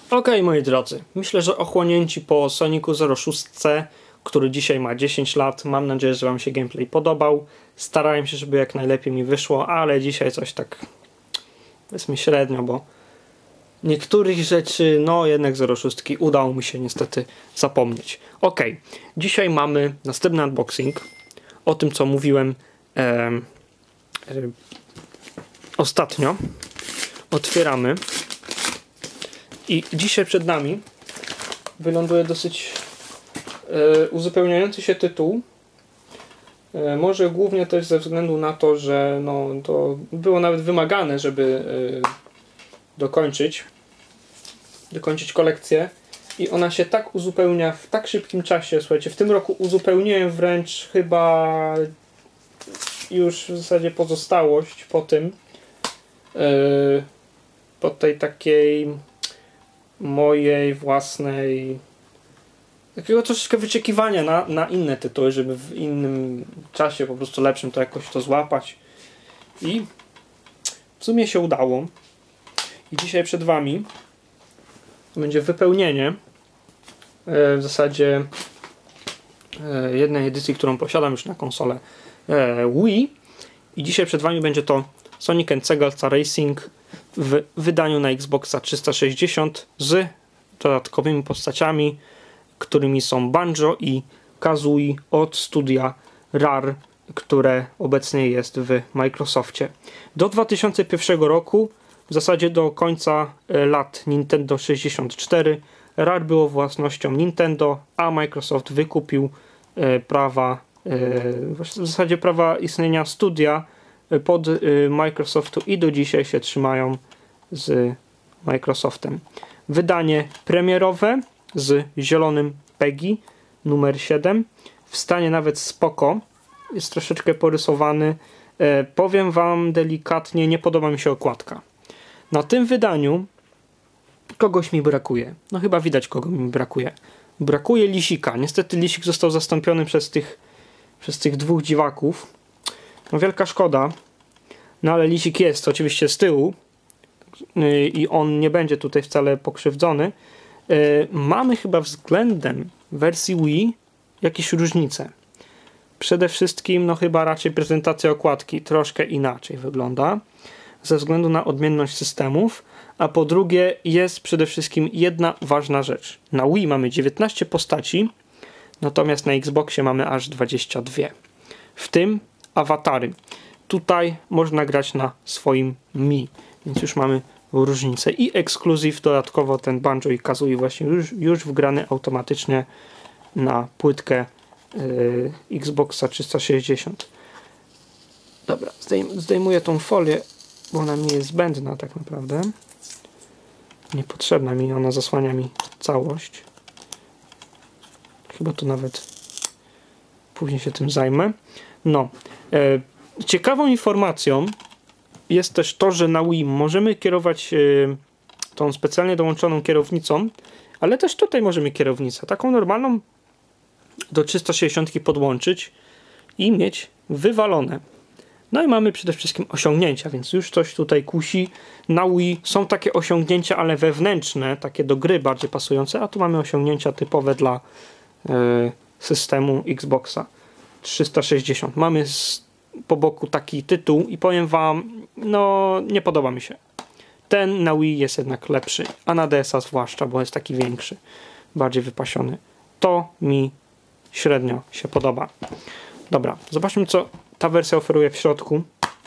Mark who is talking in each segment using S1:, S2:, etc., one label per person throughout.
S1: Okej, moi drodzy, myślę, że ochłonięci po Sonicu 06, który dzisiaj ma 10 lat, mam nadzieję, że wam się gameplay podobał. Starałem się, żeby jak najlepiej mi wyszło, ale dzisiaj coś tak powiedzmy średnio, bo niektórych rzeczy, no jednak 06 udało mi się niestety zapomnieć. Okej, dzisiaj mamy następny unboxing o tym, co mówiłem ostatnio. Otwieramy. I dzisiaj przed nami wyląduje dosyć uzupełniający się tytuł. Może głównie też ze względu na to, że no, to było nawet wymagane, żeby dokończyć kolekcję. I ona się tak uzupełnia w tak szybkim czasie. Słuchajcie, w tym roku uzupełniłem wręcz chyba już w zasadzie pozostałość po tym. Po tej takiej mojej własnej takiego troszeczkę wyczekiwania na inne tytuły, żeby w innym czasie po prostu lepszym to jakoś to złapać. I w sumie się udało. I dzisiaj przed wami będzie wypełnienie w zasadzie jednej edycji, którą posiadam już na konsolę Wii. I dzisiaj przed wami będzie to Sonic & Sega's Racing w wydaniu na Xboxa 360 z dodatkowymi postaciami, którymi są Banjo i Kazooie od studia Rare, które obecnie jest w Microsoftie. Do 2001 roku, w zasadzie do końca lat Nintendo 64, Rare było własnością Nintendo, a Microsoft wykupił prawa, w zasadzie prawa istnienia studia pod Microsoftu i do dzisiaj się trzymają z Microsoftem. Wydanie premierowe z zielonym PEGI numer 7 w stanie nawet spoko, jest troszeczkę porysowany. Powiem wam delikatnie, nie podoba mi się okładka. Na tym wydaniu kogoś mi brakuje. No chyba widać, kogo mi brakuje. Brakuje Lisika. Niestety Lisik został zastąpiony przez tych dwóch dziwaków. No wielka szkoda. No ale Lisik jest oczywiście z tyłu i on nie będzie tutaj wcale pokrzywdzony. Mamy chyba względem wersji Wii jakieś różnice. Przede wszystkim no chyba raczej prezentacja okładki troszkę inaczej wygląda ze względu na odmienność systemów, a po drugie jest przede wszystkim jedna ważna rzecz. Na Wii mamy 19 postaci, natomiast na Xboxie mamy aż 22. W tym awatary. Tutaj można grać na swoim Mi, więc już mamy różnicę. I ekskluzyw dodatkowo ten Banjo i Kazooie właśnie już wgrany automatycznie na płytkę Xboxa 360. Dobra, zdejmuję tą folię, bo ona mi jest zbędna tak naprawdę. Niepotrzebna mi, ona zasłania mi całość. Chyba to nawet później się tym zajmę. No, ciekawą informacją jest też to, że na Wii możemy kierować tą specjalnie dołączoną kierownicą, ale też tutaj możemy kierownicę taką normalną do 360 podłączyć i mieć wywalone. No i mamy przede wszystkim osiągnięcia, więc już coś tutaj kusi. Na Wii są takie osiągnięcia, ale wewnętrzne, takie do gry bardziej pasujące, a tu mamy osiągnięcia typowe dla systemu Xboxa 360. Mamy po boku taki tytuł i powiem wam, no nie podoba mi się. Ten na Wii jest jednak lepszy, a na DS-a zwłaszcza, bo jest taki większy, bardziej wypasiony. To mi średnio się podoba. Dobra, zobaczmy, co ta wersja oferuje w środku.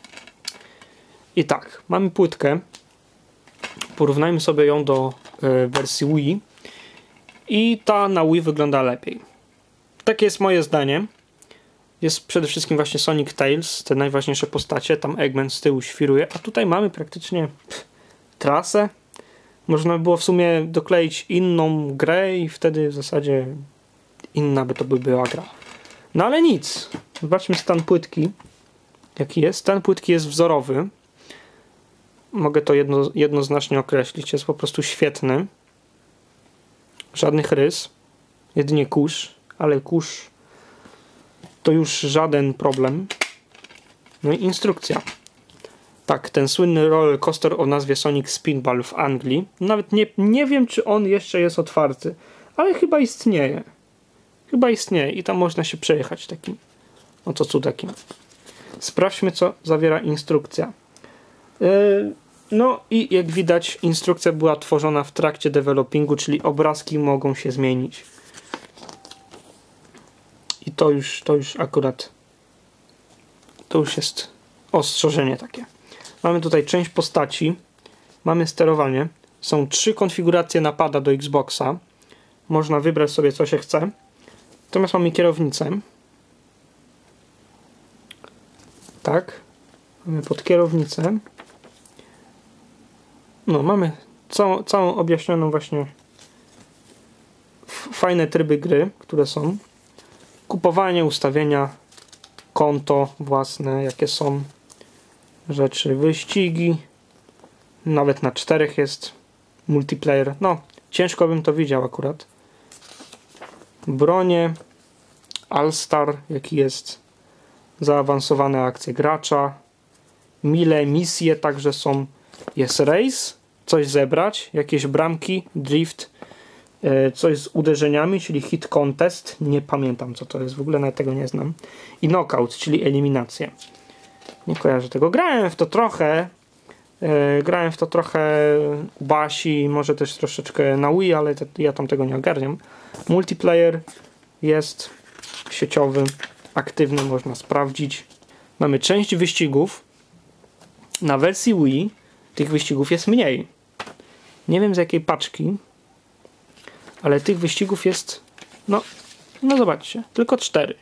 S1: I tak, mamy płytkę. Porównajmy sobie ją do wersji Wii. I ta na Wii wygląda lepiej. Takie jest moje zdanie. Jest przede wszystkim właśnie Sonic Tails, te najważniejsze postacie. Tam Eggman z tyłu świruje. A tutaj mamy praktycznie trasę. Można by było w sumie dokleić inną grę i wtedy w zasadzie inna by to była gra. No ale nic. Zobaczmy stan płytki. Jaki jest? Stan płytki jest wzorowy. Mogę to jednoznacznie określić. Jest po prostu świetny. Żadnych rys. Jedynie kurz. Ale kurz to już żaden problem. No i instrukcja. Tak, ten słynny roller coaster o nazwie Sonic Spinball w Anglii. Nawet nie wiem, czy on jeszcze jest otwarty, ale chyba istnieje. Chyba istnieje i tam można się przejechać takim oto cudakiem. Sprawdźmy, co zawiera instrukcja. No i jak widać, instrukcja była tworzona w trakcie developingu, czyli obrazki mogą się zmienić. I to już akurat to już jest ostrzeżenie takie. Mamy tutaj część postaci, mamy sterowanie, są 3 konfiguracje napada do Xboxa. Można wybrać sobie, co się chce. Natomiast mamy kierownicę. Tak. Mamy pod kierownicę. No, mamy całą objaśnioną właśnie fajne tryby gry, które są. Kupowanie, ustawienia, konto własne, jakie są rzeczy, wyścigi. Nawet na 4 jest multiplayer. No, ciężko bym to widział akurat. Bronie, All-Star, jaki jest, zaawansowane akcje gracza, misje także są, jest race, coś zebrać, jakieś bramki, drift, coś z uderzeniami, czyli hit contest, nie pamiętam co to jest, w ogóle nawet tego nie znam, i knockout, czyli eliminację. Nie kojarzę tego, grałem w to trochę u Basi, może też troszeczkę na Wii, ale ja tam tego nie ogarniam. Multiplayer jest sieciowy, aktywny, można sprawdzić. Mamy część wyścigów. Na wersji Wii tych wyścigów jest mniej. Nie wiem z jakiej paczki, ale tych wyścigów jest, no zobaczcie, tylko 4.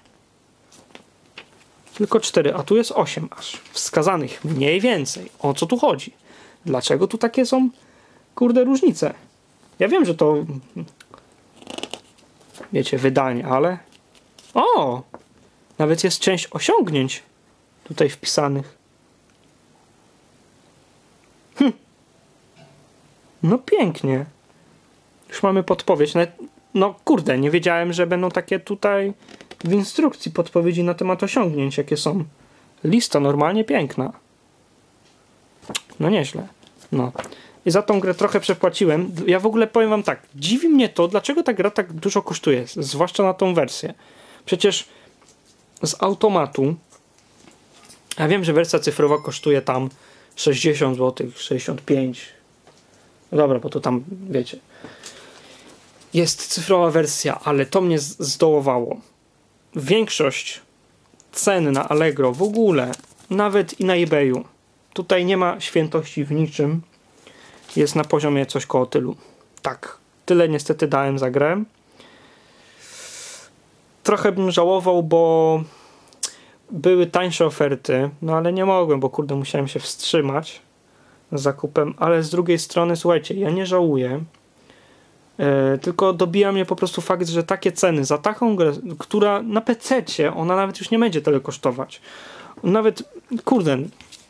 S1: Tylko 4, a tu jest 8 aż. Wskazanych mniej więcej. O co tu chodzi? Dlaczego tu takie są, kurde, różnice? Ja wiem, że to, wiecie, wydanie, ale... O! Nawet jest część osiągnięć tutaj wpisanych. No pięknie. Już mamy podpowiedź. No kurde, nie wiedziałem, że będą takie tutaj w instrukcji podpowiedzi na temat osiągnięć, jakie są. Lista normalnie piękna. No nieźle. No. I za tą grę trochę przepłaciłem. Ja w ogóle powiem wam tak, dziwi mnie to, dlaczego ta gra tak dużo kosztuje, zwłaszcza na tą wersję. Przecież z automatu, ja wiem, że wersja cyfrowa kosztuje tam 60 zł, 65. Dobra, bo to tam, wiecie, jest cyfrowa wersja, ale to mnie zdołowało. Większość cen na Allegro w ogóle, nawet i na eBayu, tutaj nie ma świętości w niczym. Jest na poziomie coś koło tylu. Tak, tyle niestety dałem za grę. Trochę bym żałował, bo były tańsze oferty, no ale nie mogłem, bo kurde musiałem się wstrzymać z zakupem, ale z drugiej strony, słuchajcie, ja nie żałuję, tylko dobija mnie po prostu fakt, że takie ceny za taką grę, która na PC-cie, ona nawet już nie będzie tyle kosztować. Nawet, kurde,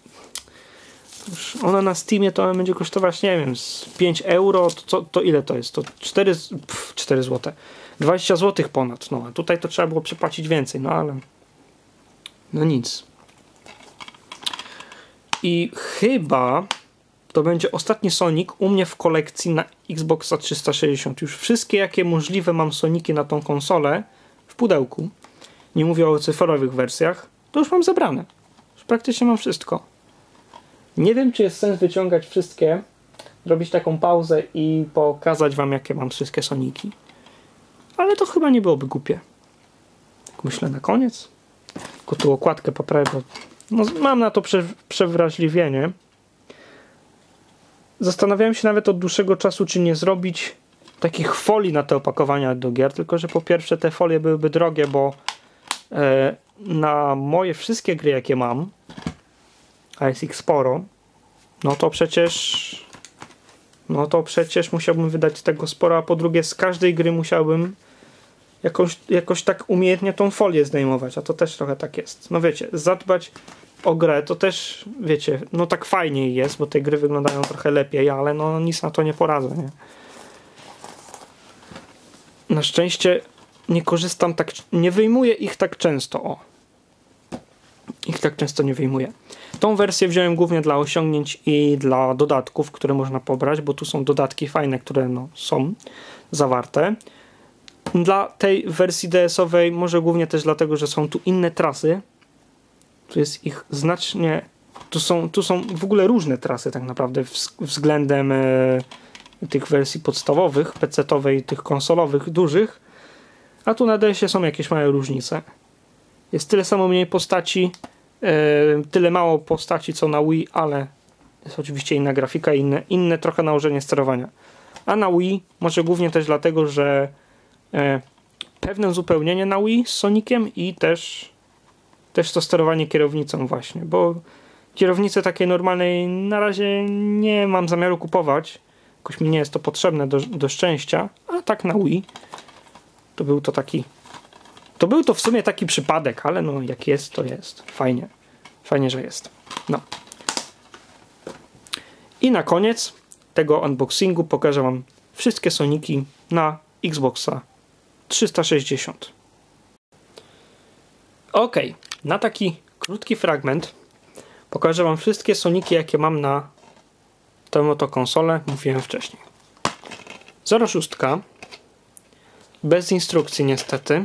S1: ona na Steamie to będzie kosztować, nie wiem, z 5 euro, to ile to jest? To 4 zł. 20 zł ponad, no a tutaj to trzeba było przepłacić więcej, no ale no nic. I chyba to będzie ostatni Sonic u mnie w kolekcji na Xboxa 360. Już wszystkie jakie możliwe mam Soniki na tą konsolę w pudełku. Nie mówię o cyfrowych wersjach. To już mam zebrane. Już praktycznie mam wszystko. Nie wiem, czy jest sens wyciągać wszystkie, robić taką pauzę i pokazać wam, jakie mam wszystkie Soniki. Ale to chyba nie byłoby głupie. Tak myślę na koniec. Tylko tu okładkę poprawię, bo no, mam na to przewrażliwienie. Zastanawiałem się nawet od dłuższego czasu, czy nie zrobić takich folii na te opakowania do gier, tylko że po pierwsze te folie byłyby drogie, bo na moje wszystkie gry, jakie mam, a jest ich sporo, no to przecież musiałbym wydać tego sporo, a po drugie z każdej gry musiałbym jakoś tak umiejętnie tą folię zdejmować, a to też trochę tak jest. No wiecie, zadbać o grę to też, wiecie, no tak fajniej jest, bo te gry wyglądają trochę lepiej, ale no nic na to nie poradzę, nie? Na szczęście nie korzystam tak, nie wyjmuję ich tak często, o. ich tak często nie wyjmuję. Tą wersję wziąłem głównie dla osiągnięć i dla dodatków, które można pobrać, bo tu są dodatki fajne, które no, są zawarte. Dla tej wersji DS-owej może głównie też dlatego, że są tu inne trasy. Tu jest ich znacznie... Tu są w ogóle różne trasy tak naprawdę względem tych wersji podstawowych, PC-owej, tych konsolowych, dużych. A tu na DS-ie są jakieś małe różnice. Jest tyle samo mniej postaci, tyle mało postaci co na Wii, ale jest oczywiście inna grafika i inne trochę nałożenie sterowania. A na Wii może głównie też dlatego, że pewne uzupełnienie na Wii z Soniciem i też to sterowanie kierownicą właśnie, bo kierownicy takiej normalnej na razie nie mam zamiaru kupować. Jakoś mi nie jest to potrzebne do szczęścia, a tak na Wii to był to w sumie taki przypadek, ale no jak jest, to jest. Fajnie. Fajnie, że jest. No. I na koniec tego unboxingu pokażę wam wszystkie Soniki na Xboxa 360. Ok, na taki krótki fragment pokażę wam wszystkie Soniki, jakie mam na tę oto konsolę, mówiłem wcześniej. 06, bez instrukcji niestety,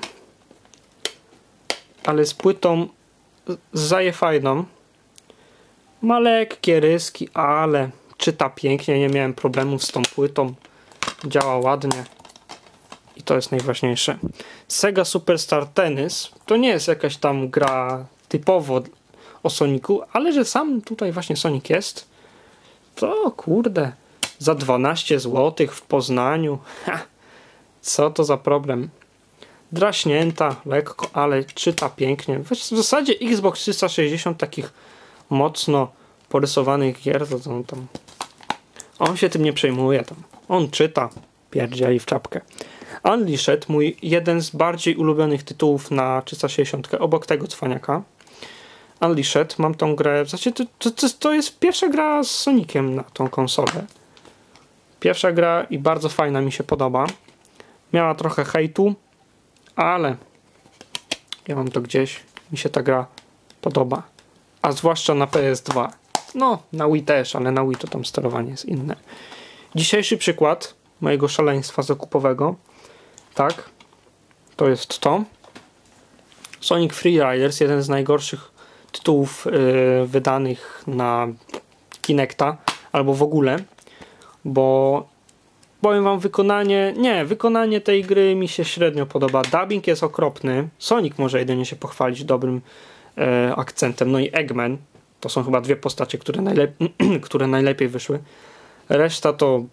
S1: ale z płytą zajefajną. Ma lekkie ryski, ale czyta pięknie, nie miałem problemów z tą płytą, działa ładnie i to jest najważniejsze. Sega Superstar Tennis to nie jest jakaś tam gra typowo o Sonicu, ale że sam tutaj właśnie Sonic jest, to kurde, za 12 zł w Poznaniu, co to za problem. Draśnięta lekko, ale czyta pięknie. W zasadzie Xbox 360 takich mocno porysowanych gier, to tam on się tym nie przejmuje, tam on czyta, pierdzieli w czapkę. Unleashed, mój jeden z bardziej ulubionych tytułów na 360, obok tego cwaniaka. Unleashed, mam tą grę, w zasadzie to jest pierwsza gra z Soniciem na tą konsolę. Pierwsza gra i bardzo fajna, mi się podoba. Miała trochę hejtu, ale ja mam to gdzieś, mi się ta gra podoba. A zwłaszcza na PS2. No, na Wii też, ale na Wii to tam sterowanie jest inne. Dzisiejszy przykład mojego szaleństwa zakupowego. Tak, to jest to. Sonic Free Riders, jeden z najgorszych tytułów wydanych na Kinecta, albo w ogóle, bo powiem wam, wykonanie tej gry mi się średnio podoba. Dubbing jest okropny. Sonic może jedynie się pochwalić dobrym akcentem. No i Eggman. To są chyba dwie postacie, które najlepiej wyszły. Reszta to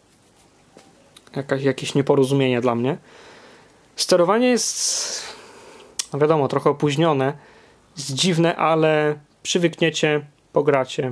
S1: jakieś nieporozumienie dla mnie. Sterowanie jest, no wiadomo, trochę opóźnione. Jest dziwne, ale przywykniecie, pogracie.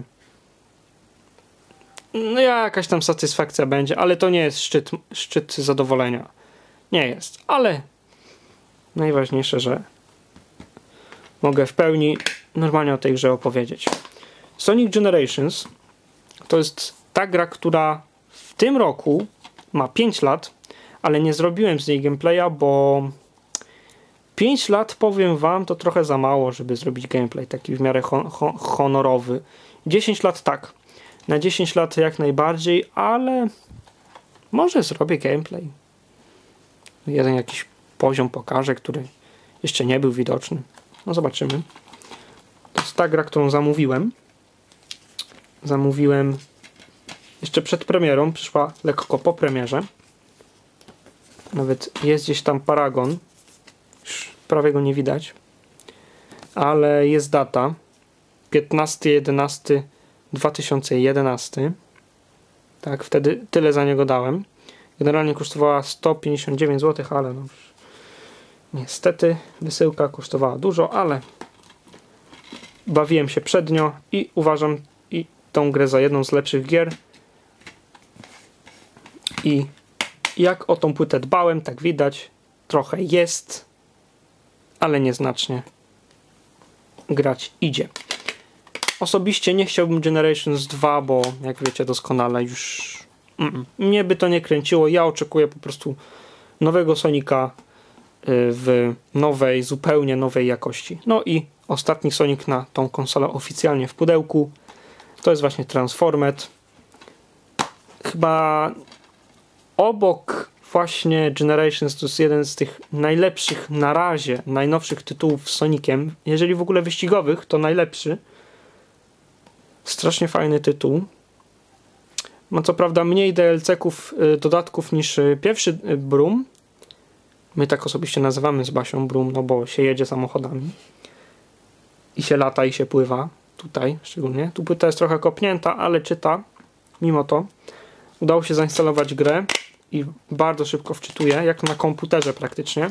S1: No jakaś tam satysfakcja będzie, ale to nie jest szczyt zadowolenia. Nie jest, ale najważniejsze, że mogę w pełni normalnie o tej grze opowiedzieć. Sonic Generations to jest ta gra, która w tym roku ma 5 lat, ale nie zrobiłem z niej gameplaya, bo 5 lat, powiem wam, to trochę za mało, żeby zrobić gameplay taki w miarę honorowy. 10 lat tak. Na 10 lat jak najbardziej, ale może zrobię gameplay. Jeden jakiś poziom pokażę, który jeszcze nie był widoczny. No zobaczymy. To jest ta gra, którą zamówiłem. Zamówiłem jeszcze przed premierą. Przyszła lekko po premierze. Nawet jest gdzieś tam paragon. Już prawie go nie widać. Ale jest data. 15/11/2011. Tak, wtedy tyle za niego dałem. Generalnie kosztowała 159 zł, ale no niestety wysyłka kosztowała dużo, ale bawiłem się przednio i uważam tą grę za jedną z lepszych gier. I jak o tą płytę dbałem, tak widać, trochę jest, ale nieznacznie grać idzie. Osobiście nie chciałbym Generations 2, bo jak wiecie doskonale już mnie by to nie kręciło. Ja oczekuję po prostu nowego Sonika w nowej, zupełnie nowej jakości. No i ostatni Sonic na tą konsolę oficjalnie w pudełku to jest właśnie Transformed. Chyba obok właśnie Generations to jest jeden z tych najlepszych na razie, najnowszych tytułów z Soniciem. Jeżeli w ogóle wyścigowych, to najlepszy. Strasznie fajny tytuł. Ma co prawda mniej DLC-ków, dodatków niż pierwszy Broom. My tak osobiście nazywamy z Basią Broom, no bo się jedzie samochodami. I się lata, i się pływa. Tutaj szczególnie. Tu płyta jest trochę kopnięta, ale czyta. Mimo to udało się zainstalować grę i bardzo szybko wczytuje, jak na komputerze praktycznie.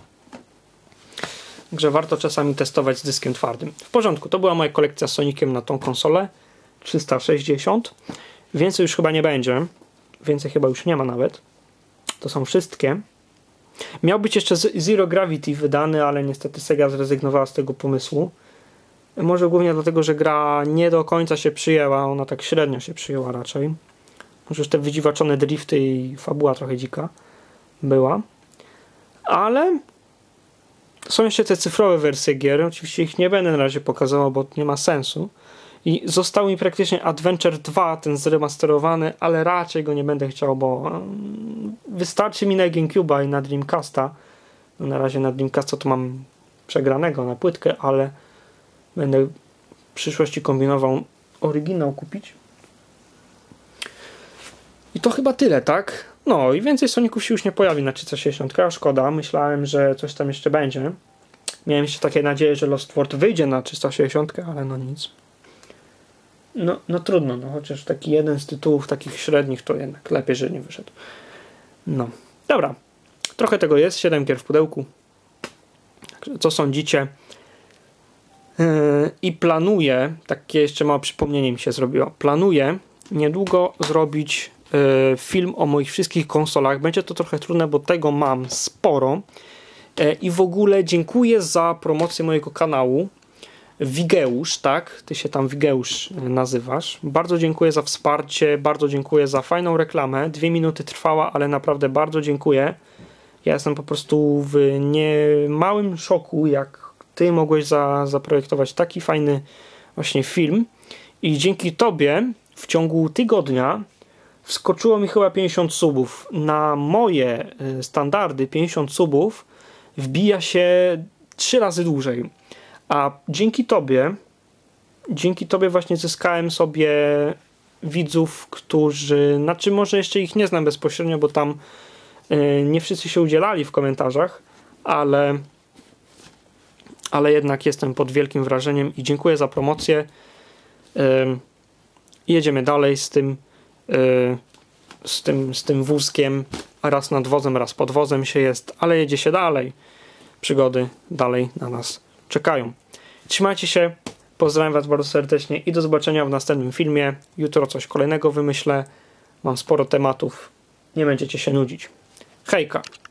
S1: Także warto czasami testować z dyskiem twardym. W porządku, to była moja kolekcja z Soniciem na tą konsolę 360. Więcej już chyba nie będzie. Więcej chyba już nie ma nawet. To są wszystkie. Miał być jeszcze Zero Gravity wydany, ale niestety Sega zrezygnowała z tego pomysłu. Może głównie dlatego, że gra nie do końca się przyjęła. Ona tak średnio się przyjęła raczej. Może już te wydziwaczone drifty i fabuła trochę dzika była. Ale są jeszcze te cyfrowe wersje gier. Oczywiście ich nie będę na razie pokazywał, bo nie ma sensu. I został mi praktycznie Adventure 2, ten zremasterowany, ale raczej go nie będę chciał, bo wystarczy mi na GameCube'a i na Dreamcasta. No na razie na Dreamcasta to mam przegranego na płytkę, ale będę w przyszłości kombinował oryginał kupić. I to chyba tyle, tak? No i więcej Soniców się już nie pojawi na 360, a szkoda. Myślałem, że coś tam jeszcze będzie. Miałem jeszcze takie nadzieję, że Lost World wyjdzie na 360, ale no nic. No trudno, no chociaż taki jeden z tytułów takich średnich to jednak lepiej, że nie wyszedł. No, dobra. Trochę tego jest, 7 gier w pudełku. Także co sądzicie? I planuję, takie jeszcze małe przypomnienie mi się zrobiło, planuję niedługo zrobić film o moich wszystkich konsolach. Będzie to trochę trudne, bo tego mam sporo. I w ogóle dziękuję za promocję mojego kanału. Wigeusz, tak? Ty się tam Wigeusz nazywasz. Bardzo dziękuję za wsparcie, bardzo dziękuję za fajną reklamę. 2 minuty trwała, ale naprawdę bardzo dziękuję. Ja jestem po prostu w niemałym szoku, jak ty mogłeś zaprojektować taki fajny właśnie film. I dzięki tobie w ciągu tygodnia wskoczyło mi chyba 50 subów. Na moje standardy 50 subów wbija się 3 razy dłużej. A dzięki tobie właśnie zyskałem sobie widzów, którzy, znaczy może jeszcze ich nie znam bezpośrednio, bo tam nie wszyscy się udzielali w komentarzach, ale jednak jestem pod wielkim wrażeniem i dziękuję za promocję. Jedziemy dalej z tym wózkiem, a raz nad wozem, raz pod wozem się jest, ale jedzie się dalej. Przygody dalej na nas czekają. Trzymajcie się, pozdrawiam was bardzo serdecznie i do zobaczenia w następnym filmie. Jutro coś kolejnego wymyślę. Mam sporo tematów. Nie będziecie się nudzić. Hejka!